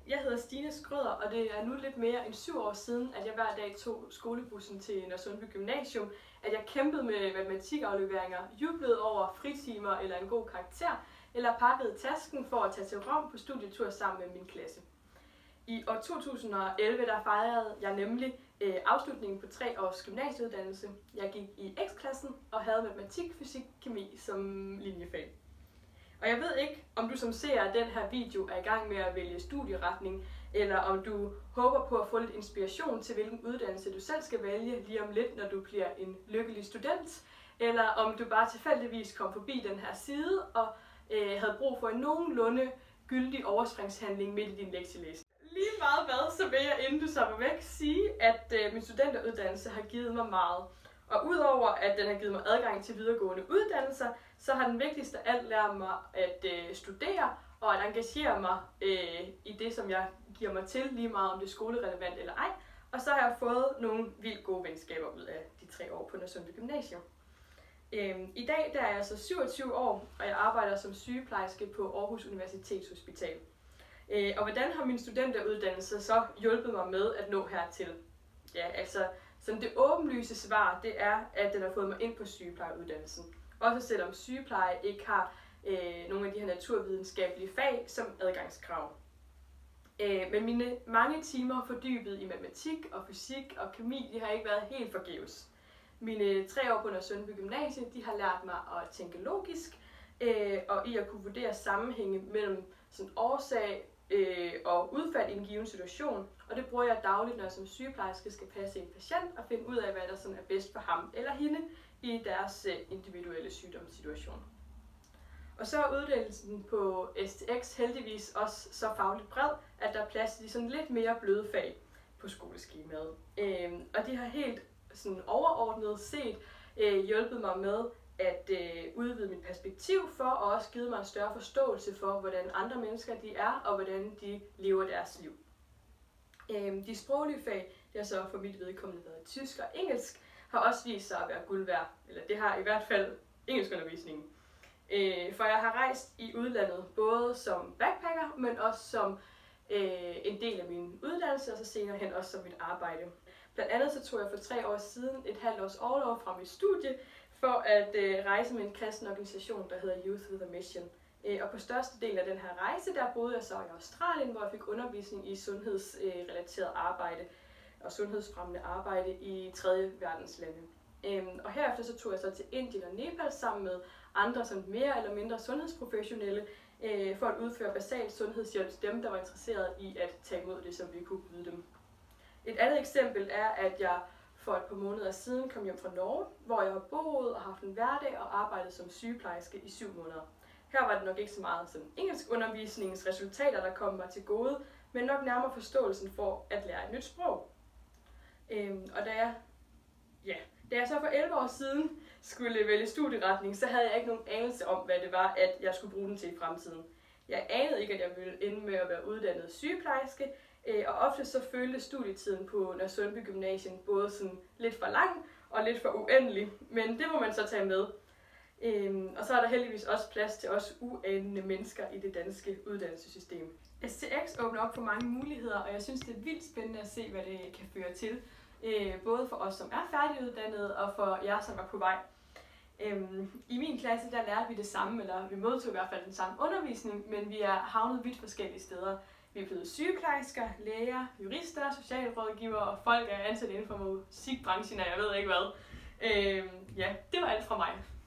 Jeg hedder Stine Skrøder, og det er nu lidt mere end 7 år siden, at jeg hver dag tog skolebussen til Nørresundby Gymnasium, at jeg kæmpede med matematikafleveringer, jublede over fritimer eller en god karakter, eller pakkede tasken for at tage til Rom på studietur sammen med min klasse. I år 2011 der fejrede jeg nemlig afslutningen på 3 års gymnasieuddannelse. Jeg gik i X-klassen og havde matematik, fysik, kemi som linjefag. Og jeg ved ikke, om du som ser af den her video er i gang med at vælge studieretning, eller om du håber på at få lidt inspiration til, hvilken uddannelse du selv skal vælge lige om lidt, når du bliver en lykkelig student, eller om du bare tilfældigvis kom forbi den her side og havde brug for en nogenlunde gyldig overspringshandling midt i din lektielæsning. Lige meget hvad, så vil jeg, inden du så væk, sige, at min studenteruddannelse har givet mig meget. Og udover at den har givet mig adgang til videregående uddannelser, så har den vigtigste af alt lært mig at studere og at engagere mig i det, som jeg giver mig til, lige meget om det er skolerelevant eller ej. Og så har jeg fået nogle vildt gode venskaber ud af de 3 år på Nørresundby Gymnasium. I dag der er jeg så 27 år, og jeg arbejder som sygeplejerske på Aarhus Universitetshospital. Og hvordan har min studenteruddannelse så hjulpet mig med at nå hertil? Ja, altså, som det åbenlyse svar, det er, at den har fået mig ind på sygeplejeuddannelsen. Også selvom sygepleje ikke har nogle af de her naturvidenskabelige fag som adgangskrav. Men mine mange timer fordybet i matematik og fysik og kemi, de har ikke været helt forgæves. Mine 3 år på Nørresundby Gymnasium, de har lært mig at tænke logisk og i at kunne vurdere sammenhænge mellem sådan årsag og udfald i en given situation. Og det bruger jeg dagligt, når jeg som sygeplejerske skal passe en patient og finde ud af, hvad der sådan er bedst for ham eller hende i deres individuelle sygdomssituation. Og så er uddannelsen på STX heldigvis også så fagligt bred, at der er plads til de sådan lidt mere bløde fag på skoleskemaet. Og de har helt sådan overordnet set hjulpet mig med at udvide mit perspektiv for, og også givet mig en større forståelse for, hvordan andre mennesker de er, og hvordan de lever deres liv. De sproglige fag, det har så for mit vedkommende været tysk og engelsk, har også vist sig at være guld værd, eller det har i hvert fald engelskundervisningen. For jeg har rejst i udlandet, både som backpacker, men også som en del af min uddannelse, og så senere hen også som mit arbejde. Blandt andet så tog jeg for 3 år siden et halvt års orlov fra mit studie, for at rejse med en kristen organisation, der hedder Youth with a Mission. Og på største del af den her rejse, der boede jeg så i Australien, hvor jeg fik undervisning i sundhedsrelateret arbejde og sundhedsfremmende arbejde i 3. verdens lande. Og herefter så tog jeg så til Indien og Nepal sammen med andre sådan mere eller mindre sundhedsprofessionelle for at udføre basal sundhedshjælp til dem, der var interesseret i at tage imod det, som vi kunne byde dem. Et andet eksempel er, at jeg for et par måneder siden kom hjem fra Norge, hvor jeg har boet og haft en hverdag og arbejdet som sygeplejerske i 7 måneder. Her var det nok ikke så meget sådan engelskundervisningens resultater, der kom mig til gode, men nok nærmere forståelsen for at lære et nyt sprog. Og da jeg så for 11 år siden skulle vælge studieretning, så havde jeg ikke nogen anelse om, hvad det var, at jeg skulle bruge den til i fremtiden. Jeg anede ikke, at jeg ville ende med at være uddannet sygeplejerske, og ofte så føltes studietiden på Nørresundby Gymnasium både sådan lidt for lang og lidt for uendelig, men det må man så tage med. Og så er der heldigvis også plads til os uanede mennesker i det danske uddannelsessystem. STX åbner op for mange muligheder, og jeg synes, det er vildt spændende at se, hvad det kan føre til. Både for os, som er færdiguddannede, og for jer, som er på vej. I min klasse, der lærte vi det samme, eller vi modtog i hvert fald den samme undervisning, men vi er havnet vidt forskellige steder. Vi er blevet sygeplejersker, læger, jurister, socialrådgivere, og folk er ansat inden for musikbranchen, og jeg ved ikke hvad. Ja, det var alt fra mig.